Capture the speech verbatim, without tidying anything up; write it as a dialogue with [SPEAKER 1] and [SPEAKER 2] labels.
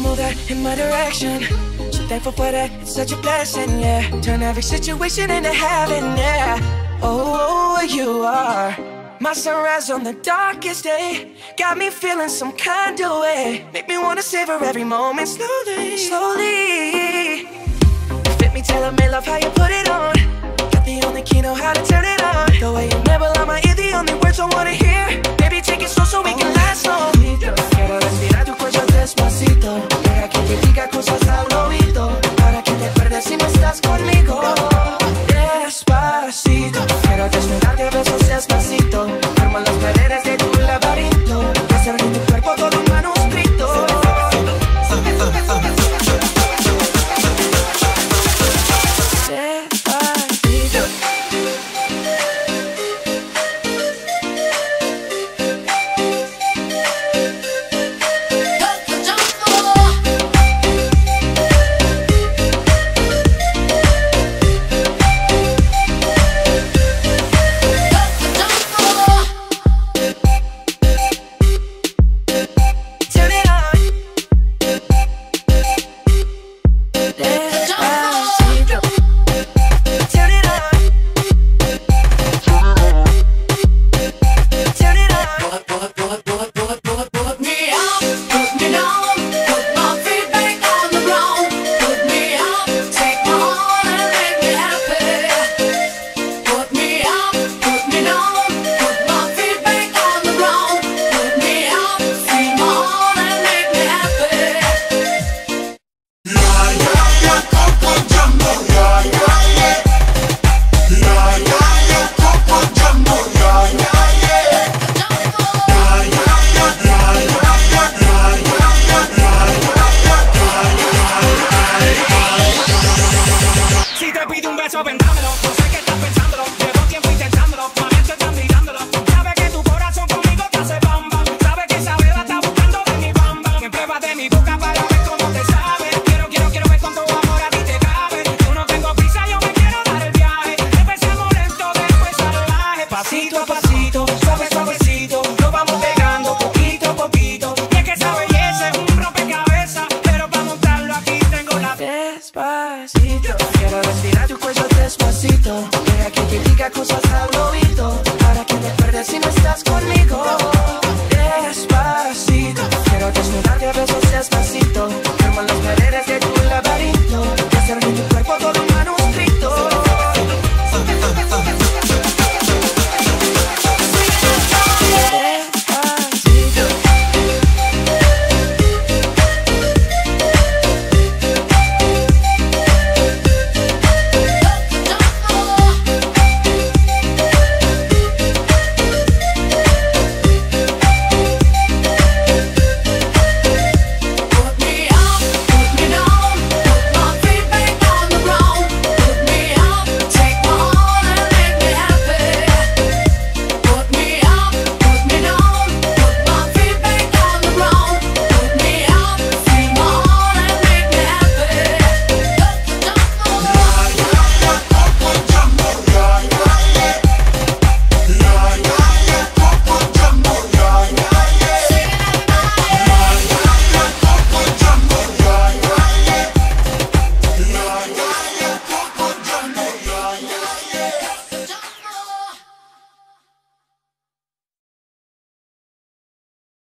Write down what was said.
[SPEAKER 1] move that in my direction. So thankful for that, it's such a blessing, yeah. Turn every situation into heaven, yeah. Oh, you are my sunrise on the darkest day. Got me feeling some kind of way. Make me wanna savor every moment slowly, slowly. Fit me, tell me love how you put it on. Got the only key, know how to turn it on. The way you never lie my ear, the only words I wanna hear. Baby, take it slow so we can last long. Quiero respirar tu cuello despacito. Deja que te diga cosas al oído, para que te pierdas si no estás conmigo. Despacito, quiero desnudarte a besos despacito. Arma las paredes de tu laberinto y hacer de tu cuerpo todo un manuscrito. Despacito. Pasito a pasito.